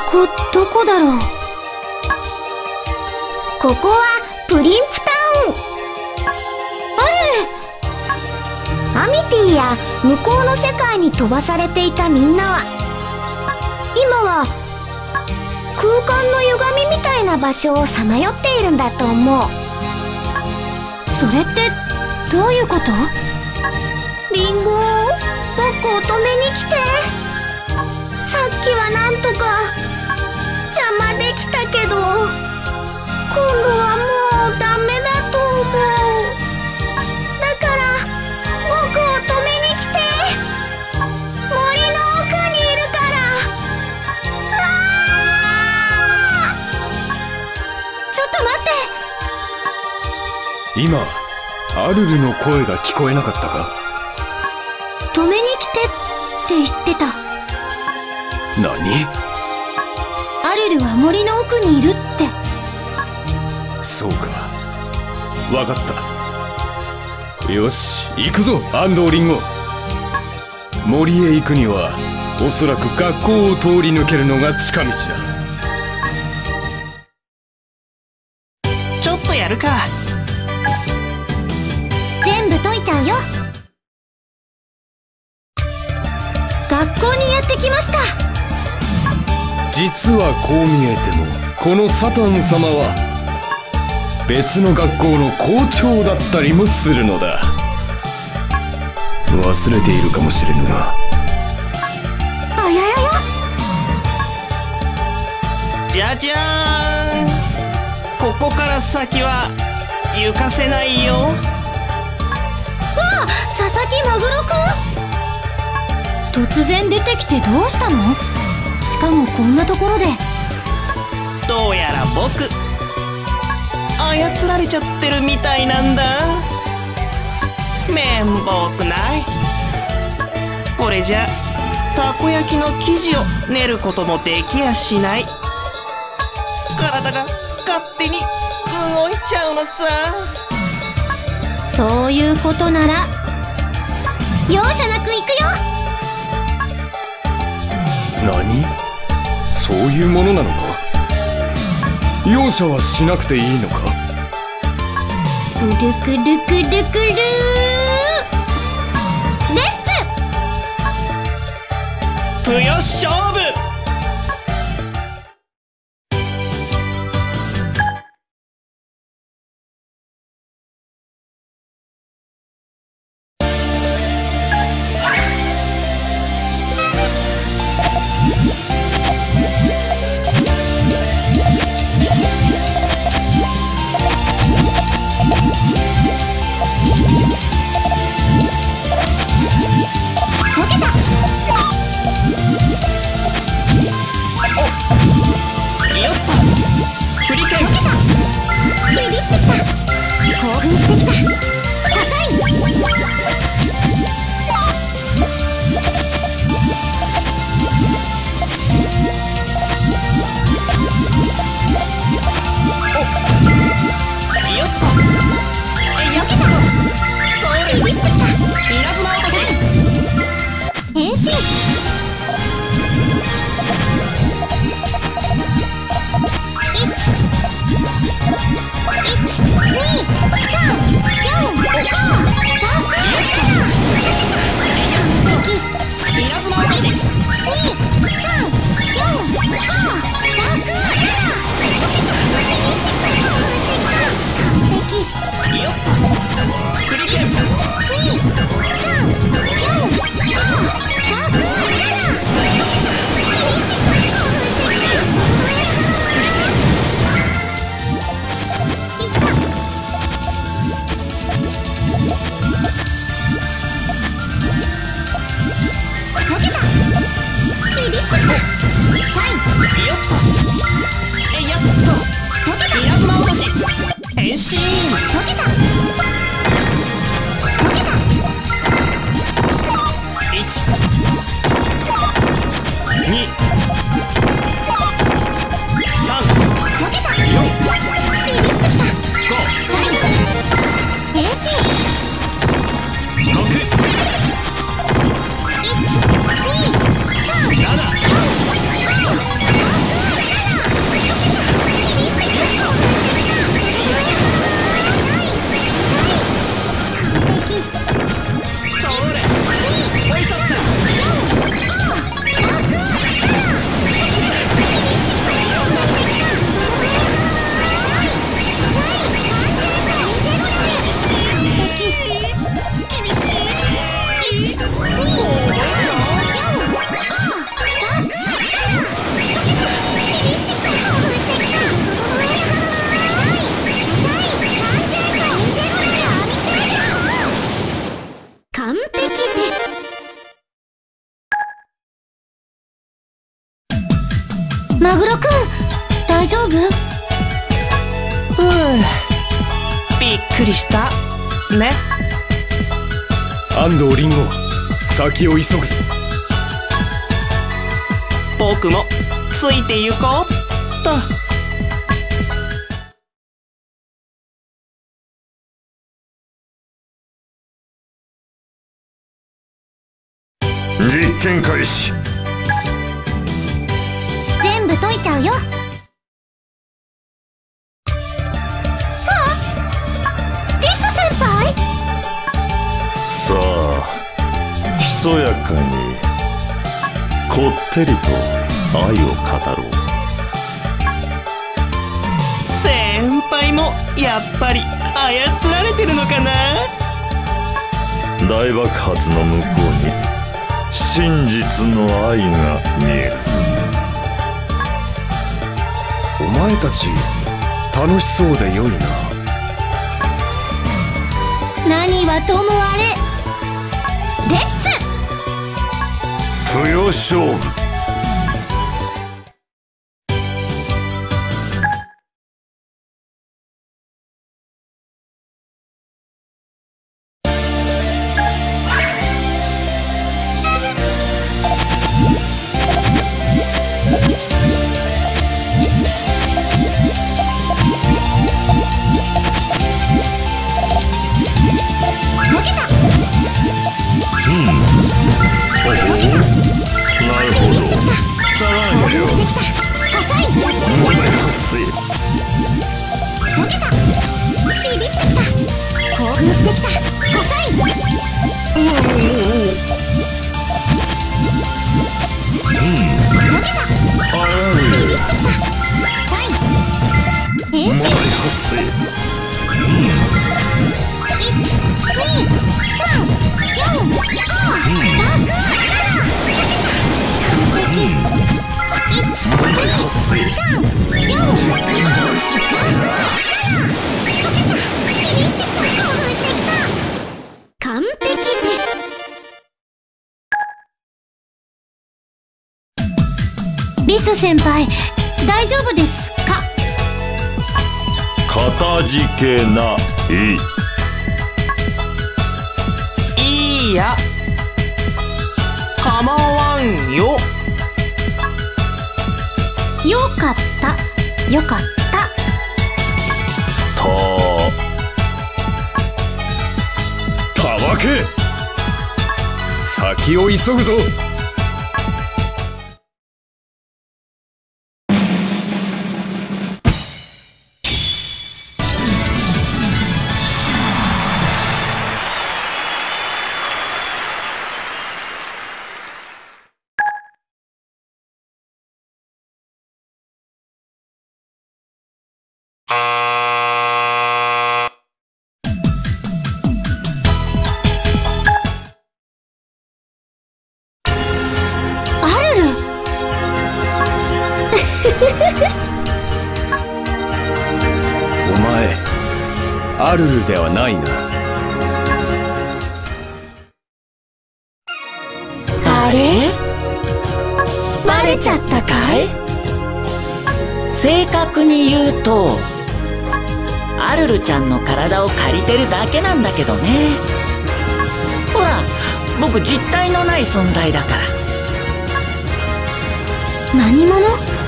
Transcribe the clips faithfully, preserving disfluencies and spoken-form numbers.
こどこだろう。ここはプリンプタウン。あれ、アミティや向こうの世界に飛ばされていたみんなは今は空間の歪みみたいな場所をさまよっているんだと思う。それってどういうこと？リンゴ、僕を止めに来て。さっきはなんとか邪魔できたけど、今度はもうダメだと思う。だから僕を止めに来て。森の奥にいるから。あー！ちょっと待って。 今アルルの声が聞こえなかったか？ 止めに来てって言ってた。 何？ アルルは森の奥にいるって。 そうか、わかった。よし、行くぞ安藤リンゴ。森へ行くにはおそらく学校を通り抜けるのが近道だ。 ちょっとやるか。 全部解いちゃうよ。学校にやってきました。 実はこう見えてもこのサタン様は別の学校の校長だったりもするのだ。忘れているかもしれぬが。 あややや。 じゃじゃーん、ここから先は行かせないよ。 わあ、佐々木マグロくん。突然出てきてどうしたの？しかもこんなところで。 どうやら僕操られちゃってるみたいなんだ。めんぼくない。これじゃたこ焼きの生地を練ることもできやしない。体が勝手に動いちゃうのさ。 そういうことなら容赦なく行くよ。 何？そういうものなのか？容赦はしなくていいのか？ くるくるくるくるレッツぷよ勝負。 変身。解けた。解けた。 マグロくん、大丈夫？ ううびっくりしたね。 安藤リンゴ、先を急ぐぞ。 僕もついて行こうっと。 実験開始。 全部解いちゃうよ。あ、リス先輩。 さあ、ひそやかにこってりと愛を語ろう。 先輩もやっぱり操られてるのかな。 大爆発の向こうに真実の愛が見える。 お前たち楽しそうでよいな。 何はともあれ、レッツ不要勝負。 完璧です。リス先輩、大丈夫ですか？ かたじけない。 いいや、構わんよ。 よかった、よかった。 たたわけ、先を急ぐぞ。お前、アルルではないな。 あれ？バレちゃったかい？正確に言うと、アルルちゃんの体を借りてるだけなんだけどね。ほら、僕実体のない存在だから。 何者？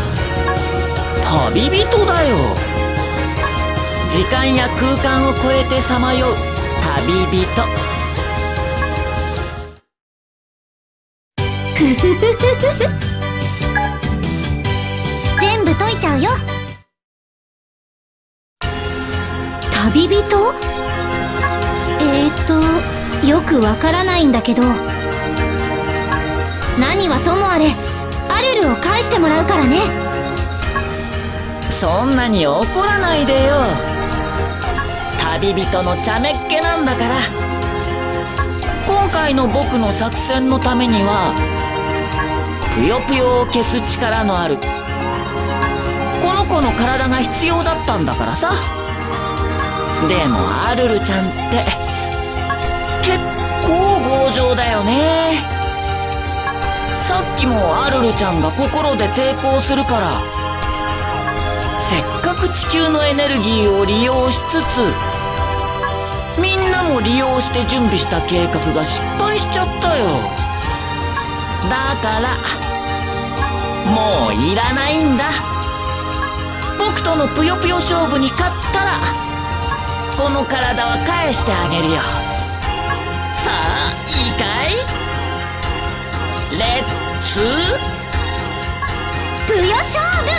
旅人だよ。時間や空間を超えてさまよう旅人。 全部解いちゃうよ。旅人？えーとよくわからないんだけど、何はともあれアルルを返してもらうからね。 そんなに怒らないでよ。旅人の茶目っ気なんだから。今回の僕の作戦のためにはぷよぷよを消す力のあるこの子の体が必要だったんだからさ。でもアルルちゃんって結構強情だよね。 さっきもアルルちゃんが心で抵抗するから、せっかく地球のエネルギーを利用しつつみんなも利用して準備した計画が失敗しちゃったよ。だからもういらないんだ。僕とのぷよぷよ勝負に勝ったらこの体は返してあげるよ。さあいいかい？レッツぷよ勝負。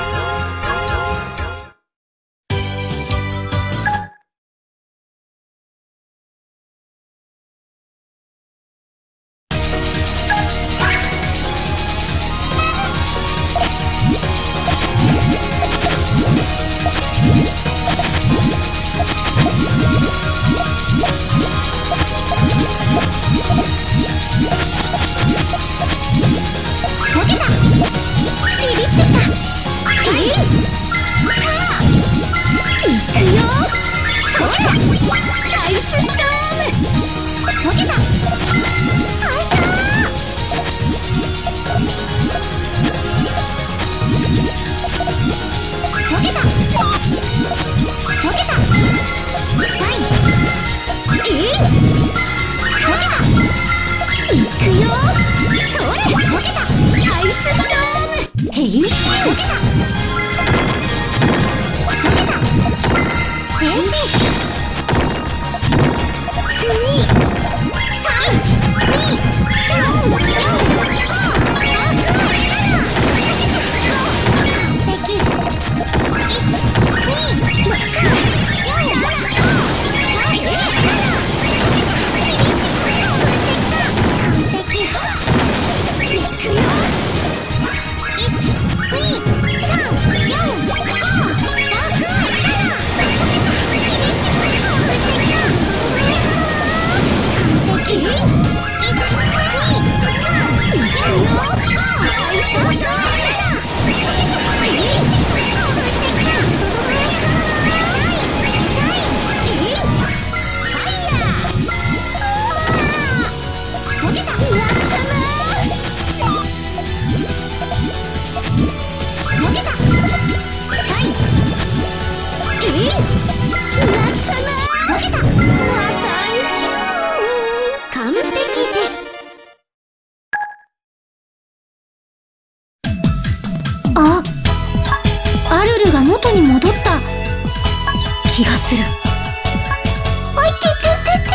気がする。おいててて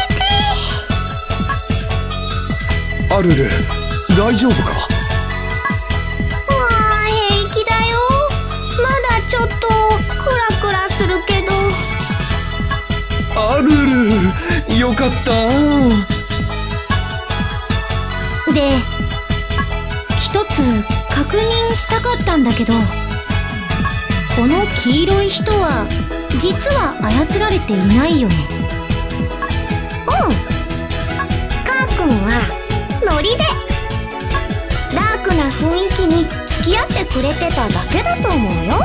てて。 アルル、大丈夫か？ わあ、平気だよ。まだちょっとクラクラするけど。 アルル、よかった。 で、一つ確認したかったんだけど、この黄色い人は実は操られていないよね。うん。カー君はノリでダークな雰囲気に付き合ってくれてただけだと思うよ。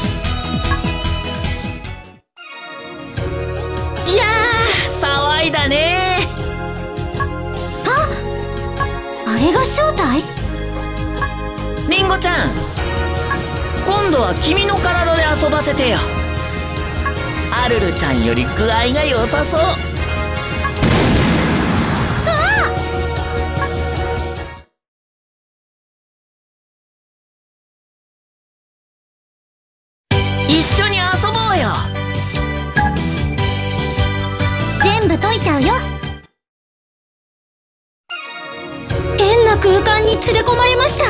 いやー、騒いだね。 あ、あれが正体？ リンゴちゃん、今度は君の体で遊ばせてよ。アルルちゃんより具合が良さそう。一緒に遊ぼうよ。 全部解いちゃうよ。変な空間に連れ込まれました。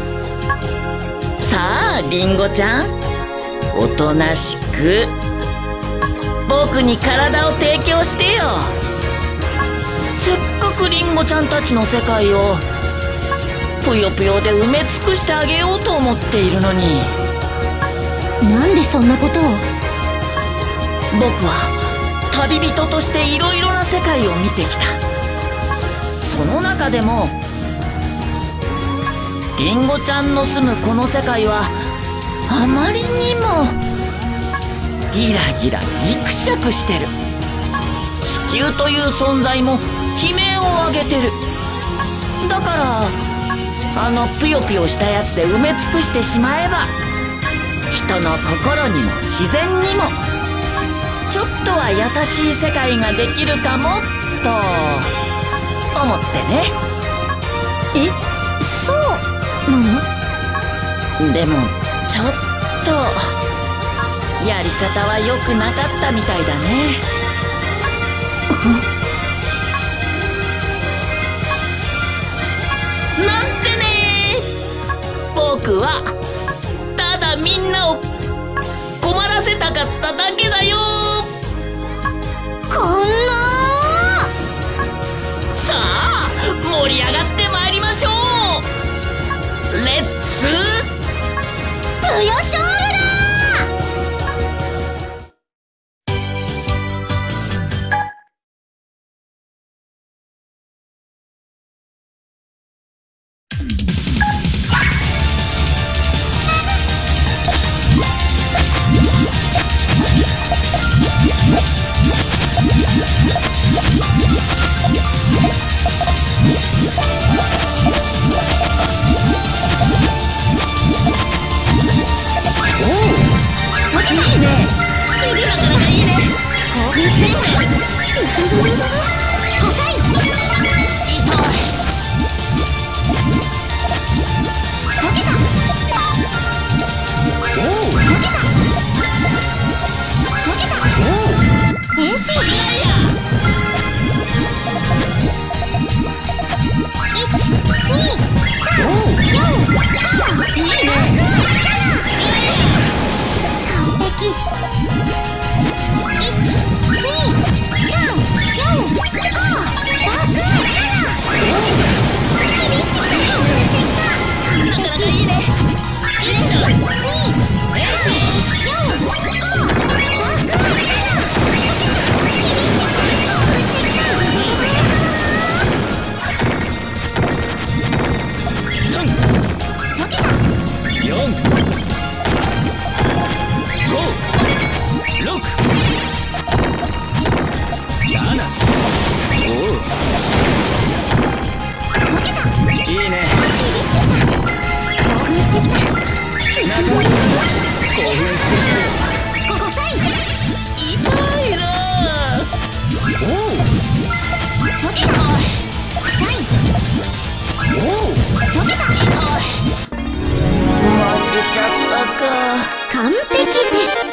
さあリンゴちゃん、おとなしく僕に体を提供してよ。せっかくリンゴちゃんたちの世界をぷよぷよで埋め尽くしてあげようと思っているのに。 なんでそんなことを？ 僕は旅人としていろいろな世界を見てきた。その中でもリンゴちゃんの住むこの世界はあまりにもギラギラギクシャクしてる。地球という存在も悲鳴を上げてる。だからあのぷよぷよしたやつで埋め尽くしてしまえば、人の心にも自然にもちょっとは優しい世界ができるかもと思ってね。 え、そうなの？ でもちょっとやり方は良くなかったみたいだね。なんてね。僕はただみんなを困らせたかっただけだよ。 こんな。 さあ盛り上がってまいりましょう。レッツぷよ勝負だ。完璧です。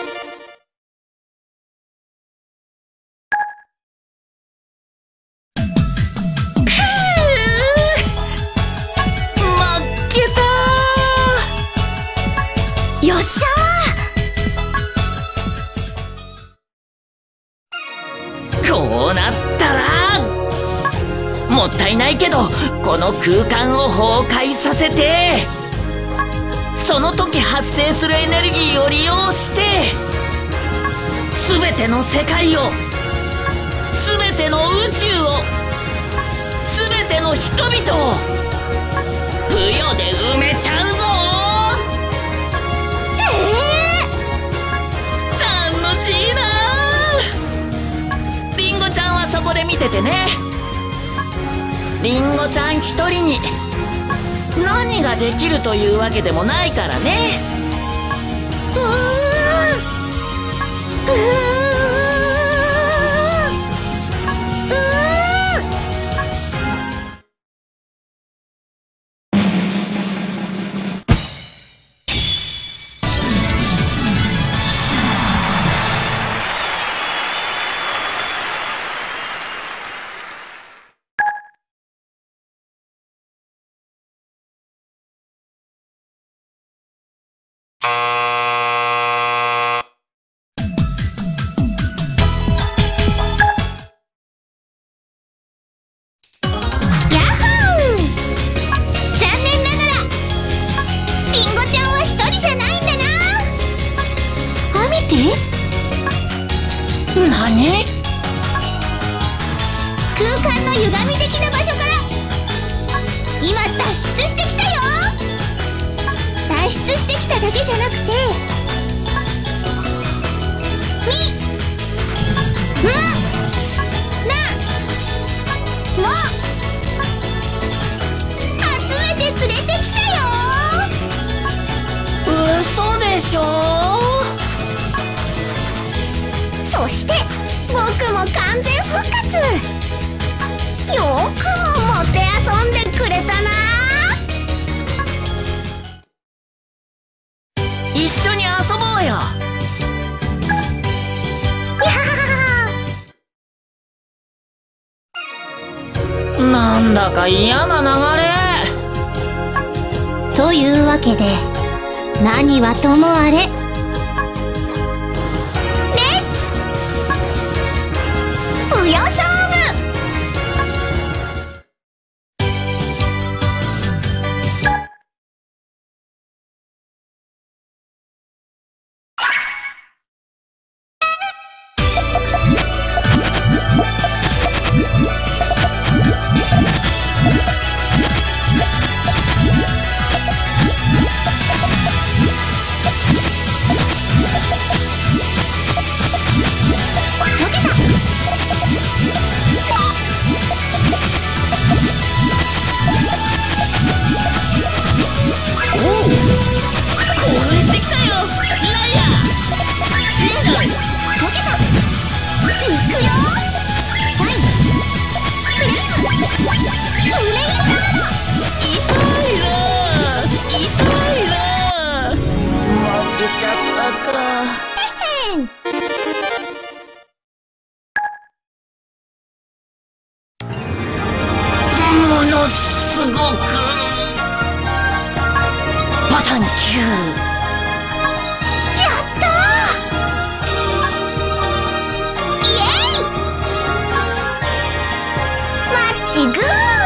よっしゃー。 こうなったらもったいないけどこの空間を崩壊させて、その時発生するエネルギーを利用して全ての世界を、全ての宇宙を、全ての人々をぷよで埋めちゃうぞ。楽しいな。りんごちゃんはそこで見ててね。りんごちゃん一人に何ができるというわけでもないからね。 うーん、うーん、うーん。 何？ 空間の歪み的な場所から今脱出してきたよ。脱出してきただけじゃなくてみむなも集めて連れてでしょう。 そして僕も完全復活。よくももてあそんでくれたな。 一緒に遊ぼうよ。なんだか嫌な流れ。 というわけで何はともあれ、レッツぷよ勝負。 ものすごくパタンキュー。 ちぐー。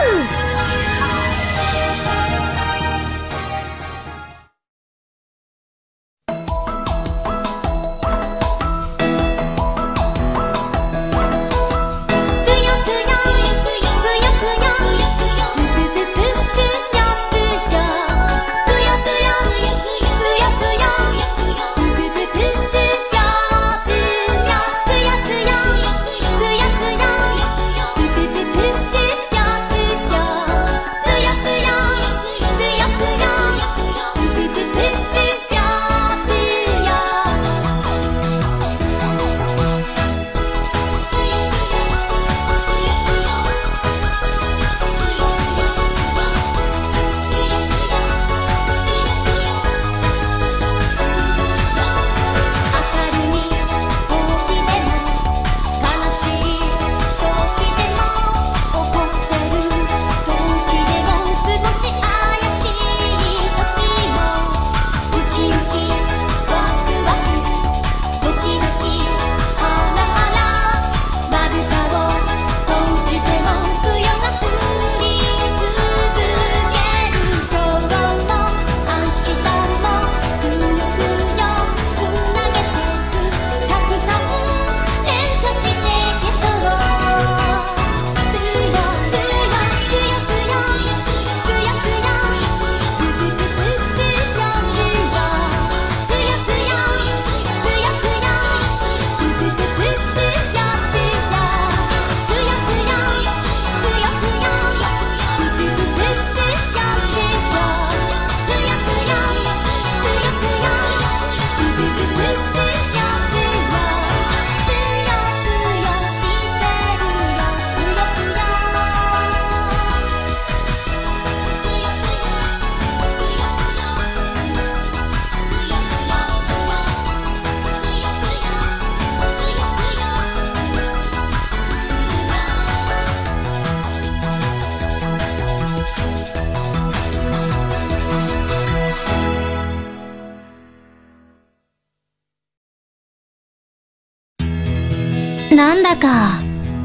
なんだか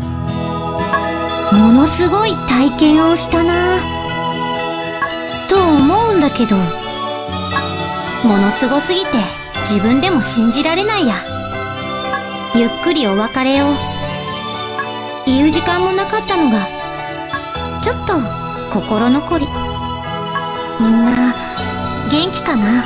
ものすごい体験をしたなと思うんだけど、ものすごすぎて自分でも信じられないや。ゆっくりお別れを言う時間もなかったのがちょっと心残り。みんな元気かな。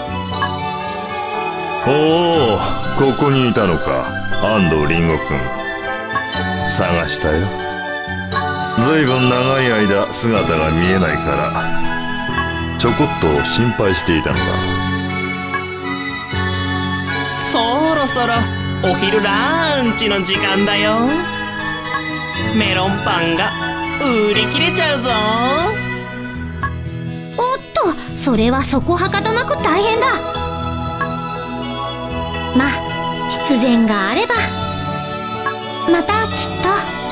おお、ここにいたのか、安藤リンゴくん。探したよ。ずいぶん長い間姿が見えないからちょこっと心配していたのだ。 そろそろお昼ランチの時間だよ。メロンパンが売り切れちゃうぞ。 おっと、それはそこはかとなく大変だ。まあ必然があればまたきっと。